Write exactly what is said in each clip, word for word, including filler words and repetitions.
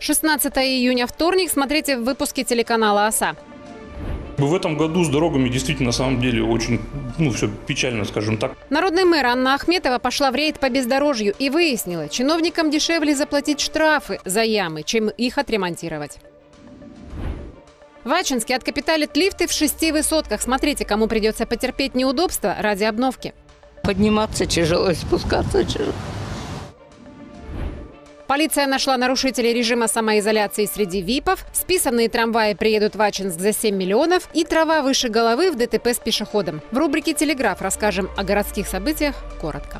шестнадцатое июня, вторник. Смотрите в выпуске телеканала «Оса». В этом году с дорогами действительно на самом деле очень, ну, все печально, скажем так. Народный мэр Анна Ахметова пошла в рейд по бездорожью и выяснила, чиновникам дешевле заплатить штрафы за ямы, чем их отремонтировать. В Ачинске откапиталят лифты в шести высотках. Смотрите, кому придется потерпеть неудобства ради обновки. Подниматься тяжело, спускаться тяжело. Полиция нашла нарушителей режима самоизоляции среди випов. Списанные трамваи приедут в Ачинск за семь миллионов. И трава выше головы в ДТП с пешеходом. В рубрике «Телеграф» расскажем о городских событиях коротко.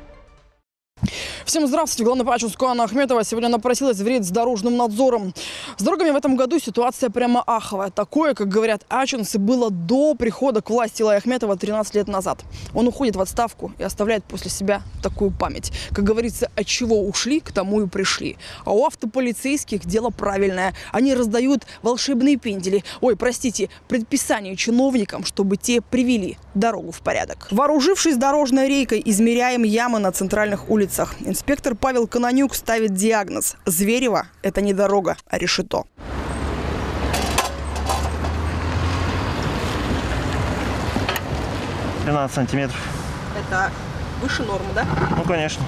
Всем здравствуйте. Главный по Ачинску Анна Ахметова сегодня напросилась в рейд с дорожным надзором. С дорогами в этом году ситуация прямо аховая. Такое, как говорят ачинцы, было до прихода к власти Илая Ахметова тринадцать лет назад. Он уходит в отставку и оставляет после себя такую память. Как говорится, от чего ушли, к тому и пришли. А у автополицейских дело правильное. Они раздают волшебные пендели. Ой, простите, предписания чиновникам, чтобы те привели дорогу в порядок. Вооружившись дорожной рейкой, измеряем ямы на центральных улицах. Инспектор Павел Кононюк ставит диагноз: Зверево – это не дорога, а решето. тринадцать сантиметров. Это выше нормы, да? Ну, конечно.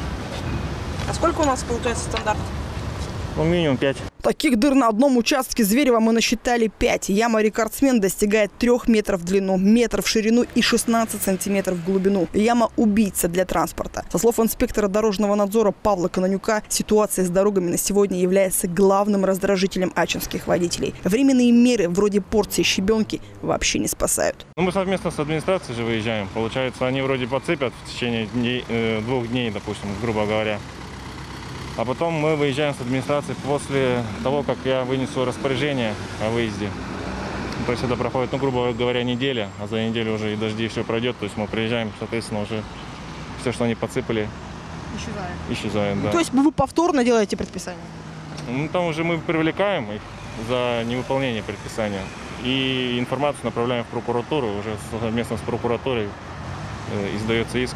А сколько у нас получается стандарт? Ну, минимум пять. Таких дыр на одном участке Зверева мы насчитали пять. Яма-рекордсмен достигает трех метров в длину, метр в ширину и шестнадцать сантиметров в глубину. Яма-убийца для транспорта. Со слов инспектора дорожного надзора Павла Кононюка, ситуация с дорогами на сегодня является главным раздражителем ачинских водителей. Временные меры вроде порции щебенки вообще не спасают. Ну, мы совместно с администрацией же выезжаем. Получается, они вроде подцепят в течение дней, э, двух дней, допустим, грубо говоря. А потом мы выезжаем с администрацией после того, как я вынесу распоряжение о выезде. То есть это проходит, ну, грубо говоря, неделя, а за неделю уже и дожди, и все пройдет. То есть мы приезжаем, соответственно, уже все, что они подсыпали, Исчезает. исчезает. Да. То есть вы повторно делаете предписание? Ну, там уже мы привлекаем их за невыполнение предписания. И информацию направляем в прокуратуру, уже совместно с прокуратурой э, издается иск.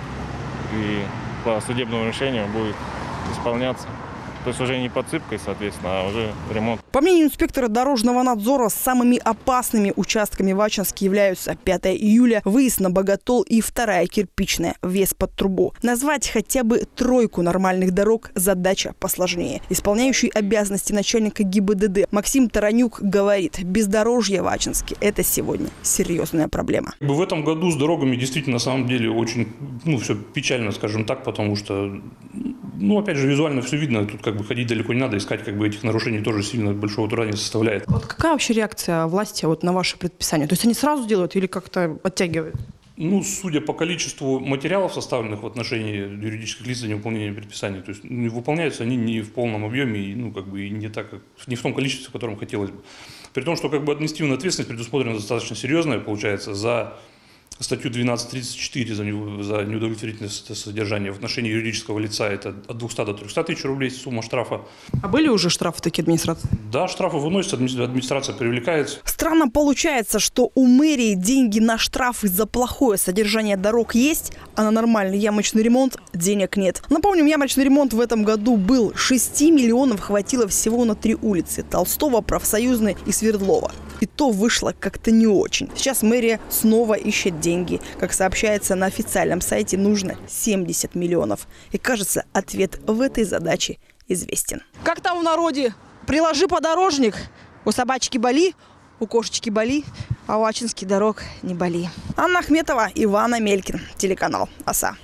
И по судебному решению будет исполняться. То есть уже не подсыпкой, соответственно, а уже ремонт. По мнению инспектора дорожного надзора, самыми опасными участками в Ачинске являются пятое июля, выезд на Боготол и вторая кирпичная, въезд под трубу. Назвать хотя бы тройку нормальных дорог задача посложнее. Исполняющий обязанности начальника ГИБДД Максим Таранюк говорит: бездорожье в Ачинске – это сегодня серьезная проблема. В этом году с дорогами действительно на самом деле очень, ну, все печально, скажем так, потому что, ну, опять же, визуально все видно. Тут как бы ходить далеко не надо, искать как бы этих нарушений тоже сильно большого труда не составляет. Вот какая вообще реакция власти вот на ваши предписания? То есть они сразу делают или как-то оттягивают? Ну, судя по количеству материалов, составленных в отношении юридических лиц за невыполнение предписаний, то есть ну, выполняются они не в полном объеме и, ну, как бы, и не, так, как, не в том количестве, в котором хотелось бы. При том, что как бы административная ответственность предусмотрена достаточно серьезная, получается, за статью двенадцать тридцать четыре за неудовлетворительное содержание в отношении юридического лица это от двухсот до трехсот тысяч рублей сумма штрафа. А были уже штрафы такие администрации? Да, штрафы выносятся, администрация привлекается. Странно получается, что у мэрии деньги на штрафы за плохое содержание дорог есть, а на нормальный ямочный ремонт денег нет. Напомним, ямочный ремонт в этом году был. шести миллионов хватило всего на три улицы – Толстого, Профсоюзной и Свердлова. И то вышло как-то не очень. Сейчас мэрия снова ищет деньги. Как сообщается на официальном сайте, нужно семьдесят миллионов. И кажется, ответ в этой задаче известен. Как там в народе? Приложи подорожник. У собачки боли, у кошечки боли, а у ачинских дорог не боли. Анна Ахметова, Иван Амелькин, телеканал «Оса».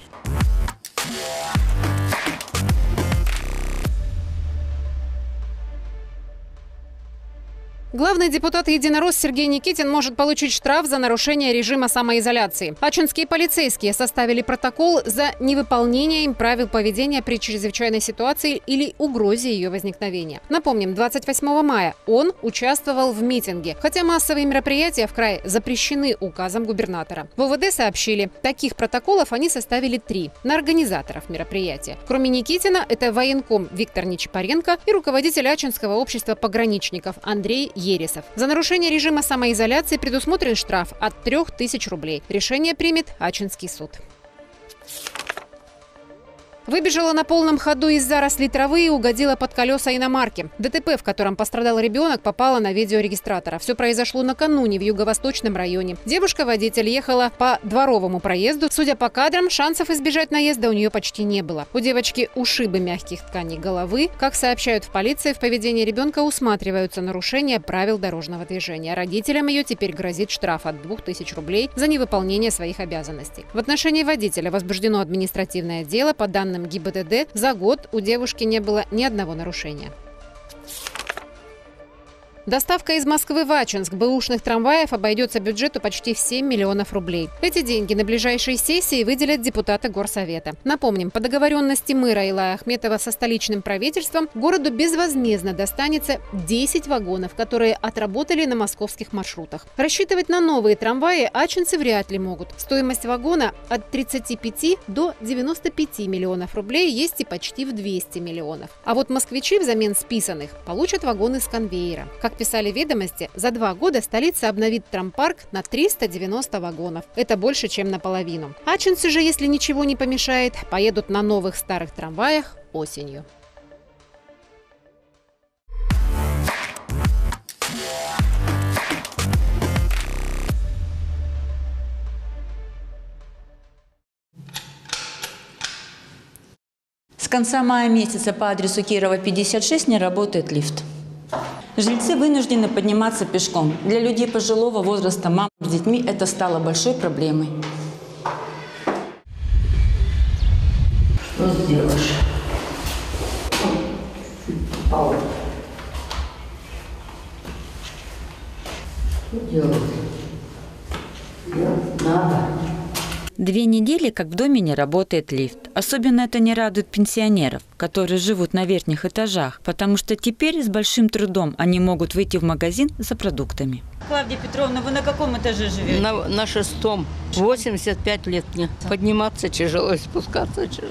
Главный депутат «Единорос» Сергей Никитин может получить штраф за нарушение режима самоизоляции. Ачинские полицейские составили протокол за невыполнение им правил поведения при чрезвычайной ситуации или угрозе ее возникновения. Напомним, двадцать восьмого мая он участвовал в митинге, хотя массовые мероприятия в крае запрещены указом губернатора. В ОВД сообщили, таких протоколов они составили три на организаторов мероприятия. Кроме Никитина, это военком Виктор Нечапаренко и руководитель Ачинского общества пограничников Андрей Ересов. За нарушение режима самоизоляции предусмотрен штраф от трёх тысяч рублей. Решение примет Ачинский суд. Выбежала на полном ходу из зарослей травы и угодила под колеса иномарки. ДТП, в котором пострадал ребенок, попало на видеорегистратора. Все произошло накануне в юго-восточном районе. Девушка-водитель ехала по дворовому проезду. Судя по кадрам, шансов избежать наезда у нее почти не было. У девочки ушибы мягких тканей головы. Как сообщают в полиции, в поведении ребенка усматриваются нарушения правил дорожного движения. Родителям ее теперь грозит штраф от двух тысяч рублей за невыполнение своих обязанностей. В отношении водителя возбуждено административное дело. По данным ГИБДД, за год у девушки не было ни одного нарушения. Доставка из Москвы в Ачинск бэушных трамваев обойдется бюджету почти в семь миллионов рублей. Эти деньги на ближайшей сессии выделят депутаты Горсовета. Напомним, по договоренности мэра Илая Ахметова со столичным правительством городу безвозмездно достанется десять вагонов, которые отработали на московских маршрутах. Рассчитывать на новые трамваи ачинцы вряд ли могут. Стоимость вагона от тридцати пяти до девяноста пяти миллионов рублей, есть и почти в двести миллионов. А вот москвичи взамен списанных получат вагоны с конвейера. Как писали «Ведомости», за два года столица обновит трампарк на триста девяносто вагонов. Это больше, чем наполовину. Ачинцы же, если ничего не помешает, поедут на новых старых трамваях осенью. С конца мая месяца по адресу Кирова, пятьдесят шесть не работает лифт. Жильцы вынуждены подниматься пешком. Для людей пожилого возраста, мам с детьми, это стало большой проблемой. Что сделаешь? Ау. Что делать? Надо. Две недели, как в доме не работает лифт. Особенно это не радует пенсионеров, которые живут на верхних этажах, потому что теперь с большим трудом они могут выйти в магазин за продуктами. Клавдия Петровна, вы на каком этаже живете? На, на шестом. восемьдесят пять лет мне. Подниматься тяжело и спускаться тяжело.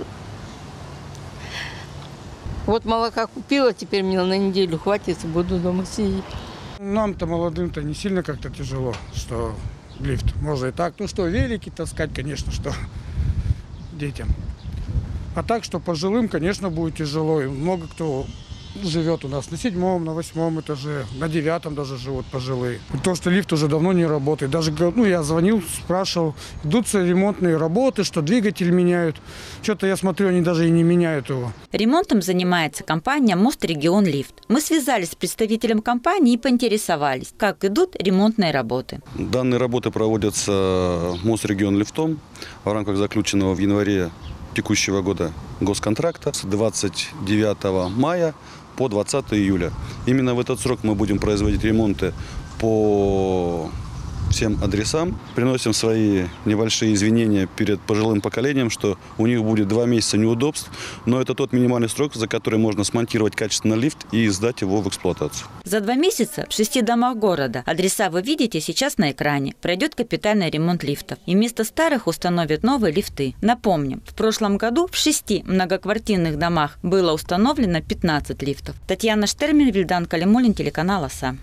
Вот молока купила, теперь мне на неделю хватит, и буду дома сидеть. Нам-то молодым-то не сильно как-то тяжело, что лифт. Можно и так. Ну что, велики таскать, конечно, что детям. А так, что пожилым, конечно, будет тяжело. И много кто живет у нас на седьмом, на восьмом этаже, на девятом даже живут пожилые. То, что лифт уже давно не работает. Даже, ну, я звонил, спрашивал, идутся ремонтные работы, что двигатель меняют. Что-то я смотрю, они даже и не меняют его. Ремонтом занимается компания «Мострегион-Лифт». Мы связались с представителем компании и поинтересовались, как идут ремонтные работы. Данные работы проводятся «Мострегион-Лифтом» в рамках заключенного в январе текущего года госконтракта с двадцать девятого мая по двадцатое июля. Именно в этот срок мы будем производить ремонты по всем адресам. Приносим свои небольшие извинения перед пожилым поколением, что у них будет два месяца неудобств, но это тот минимальный срок, за который можно смонтировать качественный лифт и сдать его в эксплуатацию. За два месяца в шести домах города, адреса вы видите сейчас на экране, пройдет капитальный ремонт лифтов. И вместо старых установят новые лифты. Напомним, в прошлом году в шести многоквартирных домах было установлено пятнадцать лифтов. Татьяна Штермель, Вильдан Калимулин, телеканал ОСА.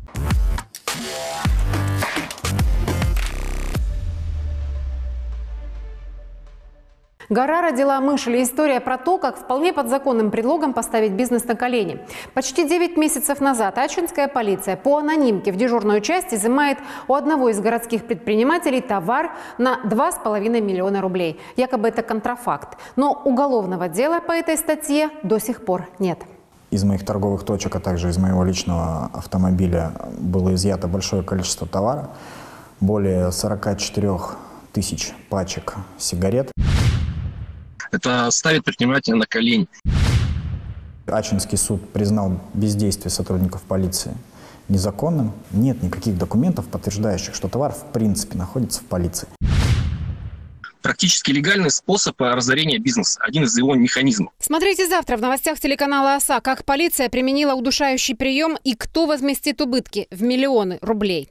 Гора родила мышь или история про то, как вполне под законным предлогом поставить бизнес на колени. Почти девять месяцев назад ачинская полиция по анонимке в дежурную часть изымает у одного из городских предпринимателей товар на два с половиной миллиона рублей. Якобы это контрафакт. Но уголовного дела по этой статье до сих пор нет. Из моих торговых точек, а также из моего личного автомобиля было изъято большое количество товара. Более сорока четырёх тысяч пачек сигарет. Это ставит предпринимателя на колени. Ачинский суд признал бездействие сотрудников полиции незаконным. Нет никаких документов, подтверждающих, что товар в принципе находится в полиции. Практически легальный способ разорения бизнеса. Один из его механизмов. Смотрите завтра в новостях телеканала ОСА, как полиция применила удушающий прием и кто возместит убытки в миллионы рублей.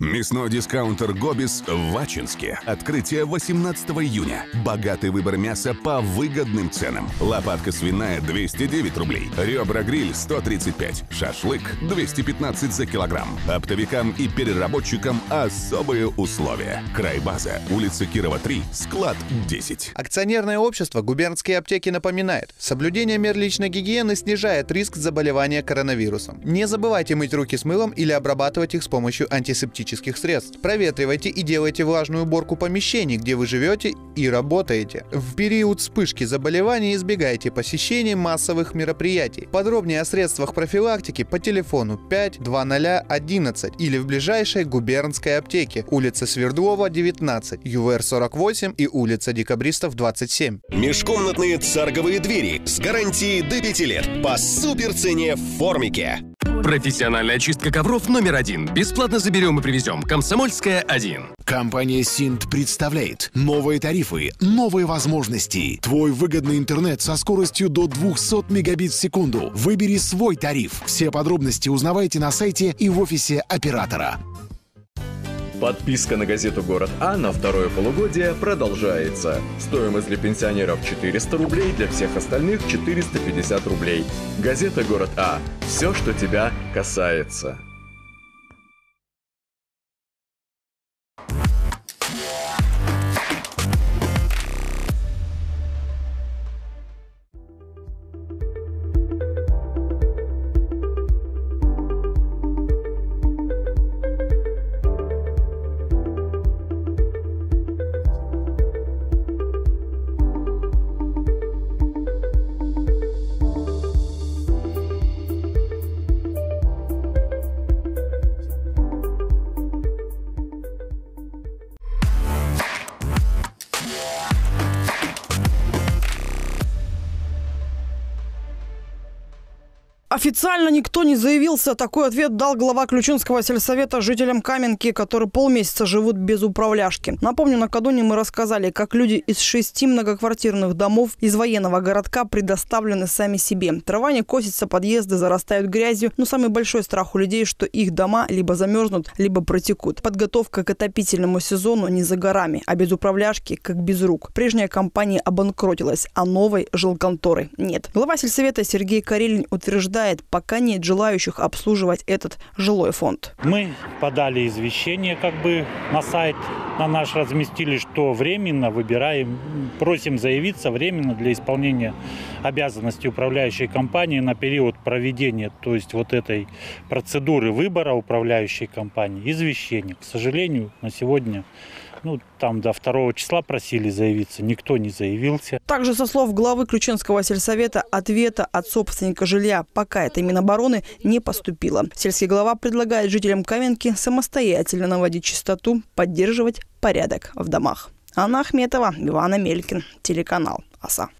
Мясной дискаунтер «Гобис» в Ачинске. Открытие восемнадцатого июня. Богатый выбор мяса по выгодным ценам. Лопатка свиная двести девять рублей. Ребра-гриль сто тридцать пять. Шашлык двести пятнадцать за килограмм. Оптовикам и переработчикам особые условия. Крайбаза. Улица Кирова, три. Склад десять. Акционерное общество «Губернские аптеки» напоминает: соблюдение мер личной гигиены снижает риск заболевания коронавирусом. Не забывайте мыть руки с мылом или обрабатывать их с помощью антисептических средств. Проветривайте и делайте влажную уборку помещений, где вы живете и работаете. В период вспышки заболеваний избегайте посещения массовых мероприятий. Подробнее о средствах профилактики по телефону пять двадцать одиннадцать или в ближайшей губернской аптеке, улица Свердлова, девятнадцать, ю вэ эр сорок восемь и улица Декабристов, двадцать семь. Межкомнатные царговые двери с гарантией до пяти лет по суперцене в Формике. Профессиональная очистка ковров номер один. Бесплатно заберем и привезем. Комсомольская, один. Компания Синт представляет новые тарифы, новые возможности. Твой выгодный интернет со скоростью до двухсот мегабит в секунду. Выбери свой тариф. Все подробности узнавайте на сайте и в офисе оператора. Подписка на газету «Город А» на второе полугодие продолжается. Стоимость для пенсионеров четыреста рублей, для всех остальных четыреста пятьдесят рублей. Газета «Город А». Все, что тебя касается. Официально никто не заявился. Такой ответ дал глава Ключинского сельсовета жителям Каменки, которые полмесяца живут без управляшки. Напомню, накануне мы рассказали, как люди из шести многоквартирных домов из военного городка предоставлены сами себе. Трава не косится, подъезды зарастают грязью. Но самый большой страх у людей, что их дома либо замерзнут, либо протекут. Подготовка к отопительному сезону не за горами, а без управляшки, как без рук. Прежняя компания обанкротилась, а новой жилконторы нет. Глава сельсовета Сергей Карелин утверждает, пока нет желающих обслуживать этот жилой фонд. Мы подали извещение как бы на сайт, на наш разместили, что временно выбираем, просим заявиться временно для исполнения обязанностей управляющей компании на период проведения, то есть вот этой процедуры выбора управляющей компании, извещение. К сожалению, на сегодня, ну, там до второго числа просили заявиться, никто не заявился. Также, со слов главы Ключинского сельсовета, ответа от собственника жилья, пока это Минобороны, не поступило. Сельский глава предлагает жителям Каменки самостоятельно наводить чистоту, поддерживать порядок в домах. Анна Ахметова, Иван Амелькин, телеканал ОСА.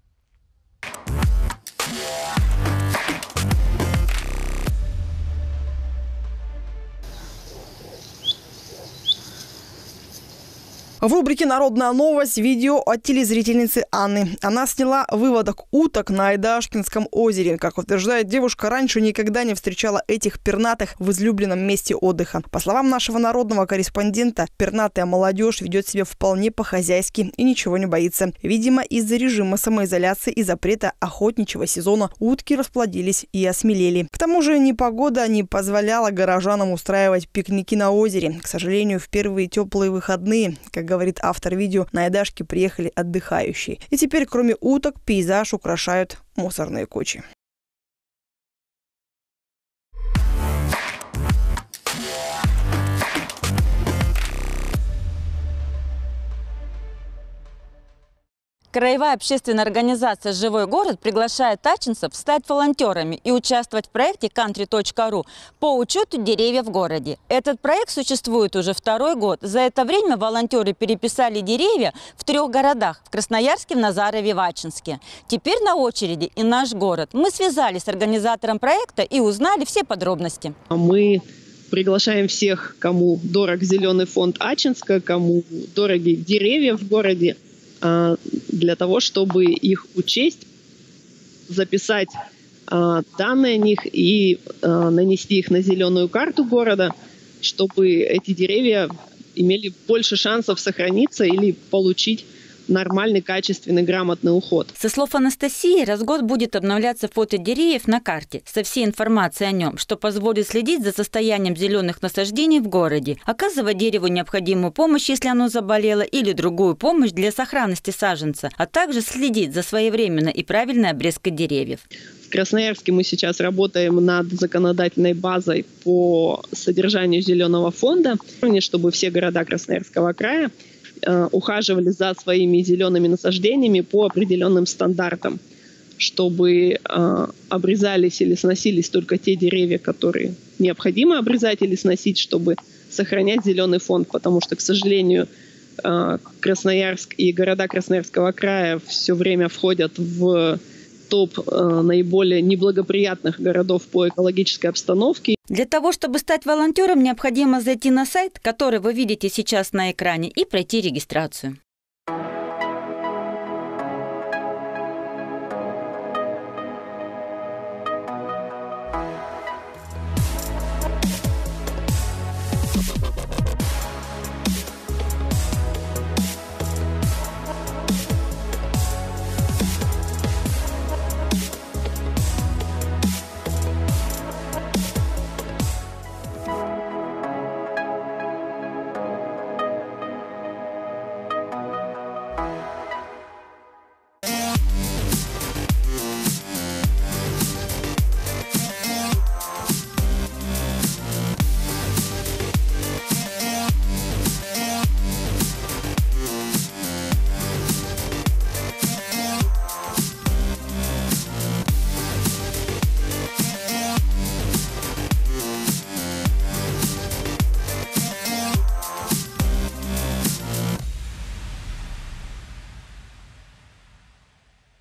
В рубрике «Народная новость» видео от телезрительницы Анны. Она сняла выводок уток на Айдашкинском озере. Как утверждает девушка, раньше никогда не встречала этих пернатых в излюбленном месте отдыха. По словам нашего народного корреспондента, пернатая молодежь ведет себя вполне по-хозяйски и ничего не боится. Видимо, из-за режима самоизоляции и запрета охотничьего сезона утки расплодились и осмелели. К тому же непогода не позволяла горожанам устраивать пикники на озере. К сожалению, в первые теплые выходные, как говорит автор видео, на Айдашке приехали отдыхающие. И теперь, кроме уток, пейзаж украшают мусорные кучи. Краевая общественная организация «Живой город» приглашает ачинцев стать волонтерами и участвовать в проекте кантри точка ру по учету деревьев в городе. Этот проект существует уже второй год. За это время волонтеры переписали деревья в трех городах – в Красноярске, в Назарове, в Ачинске. Теперь на очереди и наш город. Мы связались с организатором проекта и узнали все подробности. Мы приглашаем всех, кому дорог зеленый фонд Ачинска, кому дороги деревья в городе, для того, чтобы их учесть, записать данные о них и нанести их на зеленую карту города. чтобы эти деревья имели больше шансов сохраниться или получить нормальный, качественный, грамотный уход. Со слов Анастасии, раз в год будет обновляться фото деревьев на карте со всей информацией о нем, что позволит следить за состоянием зеленых насаждений в городе, оказывать дереву необходимую помощь, если оно заболело, или другую помощь для сохранности саженца, а также следить за своевременной и правильной обрезкой деревьев. В Красноярске мы сейчас работаем над законодательной базой по содержанию зеленого фонда, чтобы все города Красноярского края ухаживали за своими зелеными насаждениями по определенным стандартам, чтобы э, обрезались или сносились только те деревья, которые необходимо обрезать или сносить, чтобы сохранять зеленый фонд, потому что, к сожалению, э, Красноярск и города Красноярского края все время входят в топ э, наиболее неблагоприятных городов по экологической обстановке. Для того, чтобы стать волонтером, необходимо зайти на сайт, который вы видите сейчас на экране, и пройти регистрацию.